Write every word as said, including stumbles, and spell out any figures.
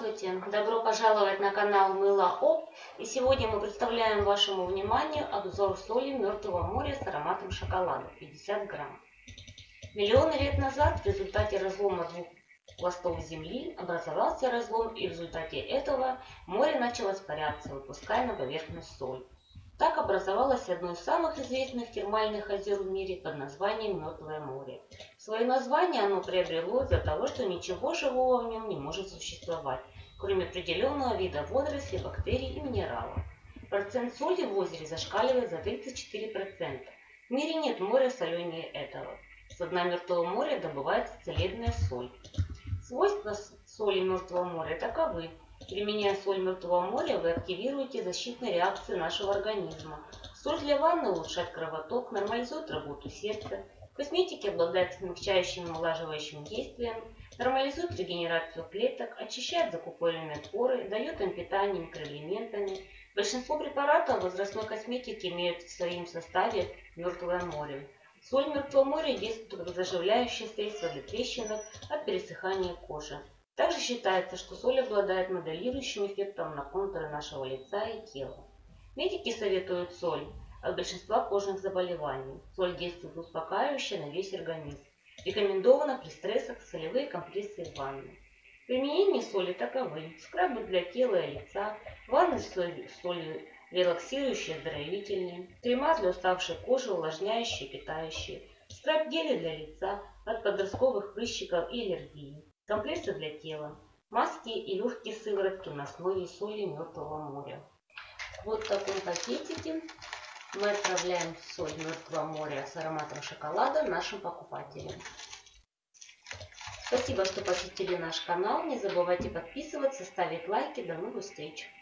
Здравствуйте! Добро пожаловать на канал Мыло Оп. И сегодня мы представляем вашему вниманию обзор соли Мертвого моря с ароматом шоколада пятьдесят грамм. Миллионы лет назад в результате разлома двух пластов Земли образовался разлом, и в результате этого море начало испаряться, выпуская на поверхность соль. Так образовалось одно из самых известных термальных озер в мире под названием Мертвое море. Свое название оно приобрело из-за того, что ничего живого в нем не может существовать, кроме определенного вида водорослей, бактерий и минералов. Процент соли в озере зашкаливает за тридцать четыре процента. В мире нет моря соленее этого. С дна Мертвого моря добывается целебная соль. Свойства соли Мертвого моря таковы. Применяя соль Мертвого моря, вы активируете защитные реакции нашего организма. Соль для ванны улучшает кровоток, нормализует работу сердца. В косметике обладает смягчающим и омолаживающим действием, нормализует регенерацию клеток, очищает закупоренные поры, дает им питание микроэлементами. Большинство препаратов возрастной косметики имеют в своем составе Мертвое море. Соль Мертвого моря действует как заживляющее средство для трещинок от пересыхания кожи. Также считается, что соль обладает моделирующим эффектом на контуры нашего лица и тела. Медики советуют соль от большинства кожных заболеваний. Соль действует успокаивающе на весь организм. Рекомендовано при стрессах солевые компрессы в ванной. Применение соли таковы: скрабы для тела и лица, ванны с солью релаксирующие, оздоровительные, крема для уставшей кожи, увлажняющие, питающие, скраб-гели для лица от подростковых прыщиков и аллергии, компрессы для тела, маски и легкие сыворотки на основе соли Мертвого моря. Вот в таком пакетике мы отправляем соль Мертвого моря с ароматом шоколада нашим покупателям. Спасибо, что посетили наш канал. Не забывайте подписываться, ставить лайки. До новых встреч!